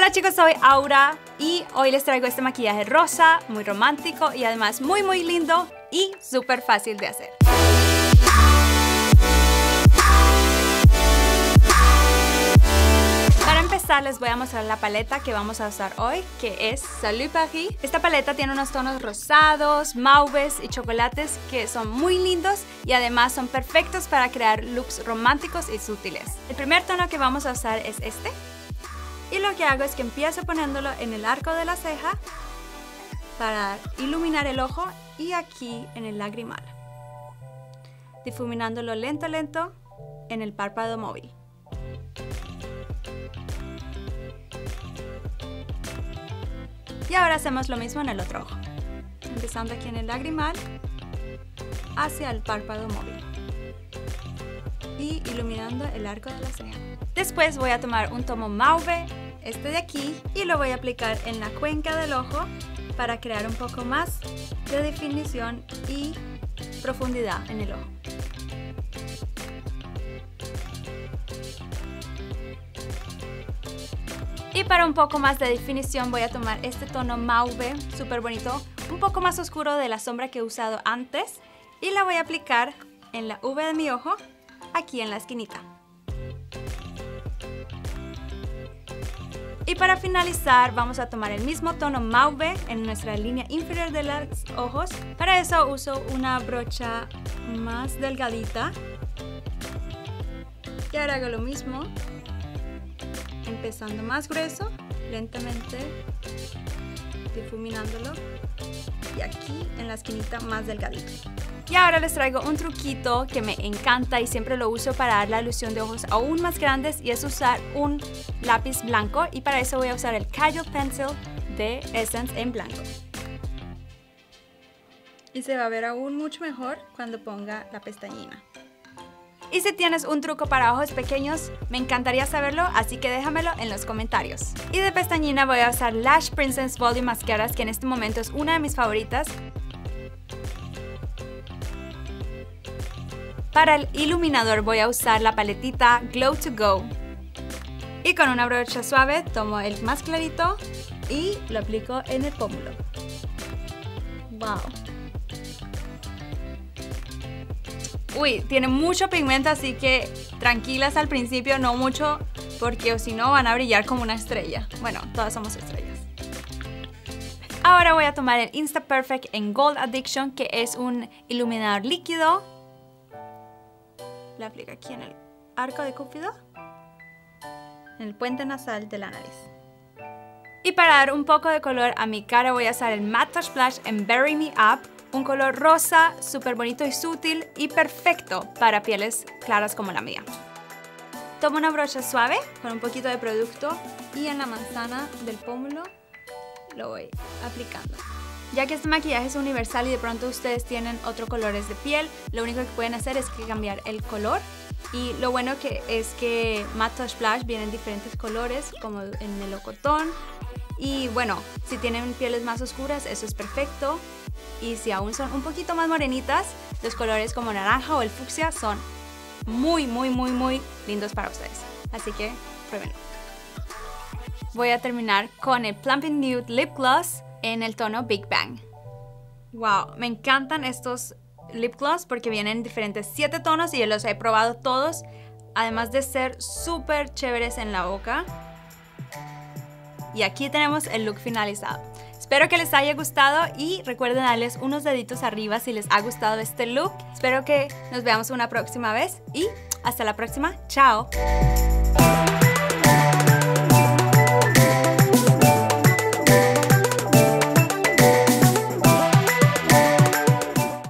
Hola chicos, soy Aura y hoy les traigo este maquillaje rosa, muy romántico y además muy lindo y súper fácil de hacer. Para empezar les voy a mostrar la paleta que vamos a usar hoy, que es Salut Paris. Esta paleta tiene unos tonos rosados, mauves y chocolates que son muy lindos y además son perfectos para crear looks románticos y sutiles. El primer tono que vamos a usar es este. Y lo que hago es que empiezo poniéndolo en el arco de la ceja para iluminar el ojo y aquí en el lagrimal, difuminándolo lento en el párpado móvil. Y ahora hacemos lo mismo en el otro ojo, empezando aquí en el lagrimal hacia el párpado móvil y iluminando el arco de la ceja. Después voy a tomar un tono mauve, este de aquí, y lo voy a aplicar en la cuenca del ojo para crear un poco más de definición y profundidad en el ojo. Y para un poco más de definición voy a tomar este tono mauve, súper bonito, un poco más oscuro de la sombra que he usado antes, y la voy a aplicar en la V de mi ojo, aquí en la esquinita. Y para finalizar vamos a tomar el mismo tono mauve en nuestra línea inferior de los ojos. Para eso uso una brocha más delgadita. Y ahora hago lo mismo, empezando más grueso, lentamente difuminándolo. Y aquí en la esquinita más delgadito. Y ahora les traigo un truquito que me encanta y siempre lo uso para dar la ilusión de ojos aún más grandes, y es usar un lápiz blanco, y para eso voy a usar el Cajal Pencil de Essence en blanco. Y se va a ver aún mucho mejor cuando ponga la pestañina. Y si tienes un truco para ojos pequeños, me encantaría saberlo, así que déjamelo en los comentarios. Y de pestañina voy a usar Lash Princess Volume Mascaras, que en este momento es una de mis favoritas. Para el iluminador voy a usar la paletita Glow to Go. Y con una brocha suave tomo el más clarito y lo aplico en el pómulo. ¡Wow! Uy, tiene mucho pigmento, así que tranquilas al principio, no mucho, porque si no van a brillar como una estrella. Bueno, todas somos estrellas. Ahora voy a tomar el Insta Perfect en Gold Addiction, que es un iluminador líquido. La aplico aquí en el arco de Cúpido, en el puente nasal de la nariz. Y para dar un poco de color a mi cara voy a usar el Matte Touch Splash en Bury Me Up, un color rosa súper bonito y sutil y perfecto para pieles claras como la mía. Tomo una brocha suave con un poquito de producto y en la manzana del pómulo lo voy aplicando. Ya que este maquillaje es universal y de pronto ustedes tienen otros colores de piel, lo único que pueden hacer es cambiar el color. Y lo bueno es que Matte Touch Splash viene en diferentes colores, como en melocotón. Y bueno, si tienen pieles más oscuras, eso es perfecto. Y si aún son un poquito más morenitas, los colores como naranja o el fucsia son muy lindos para ustedes. Así que pruébenlo. Voy a terminar con el Plumping Nude Lip Gloss en el tono Big Bang. Wow, me encantan estos lip gloss porque vienen en diferentes 7 tonos y yo los he probado todos, además de ser súper chéveres en la boca. Y aquí tenemos el look finalizado. Espero que les haya gustado y recuerden darles unos deditos arriba si les ha gustado este look. Espero que nos veamos una próxima vez y hasta la próxima. ¡Chao!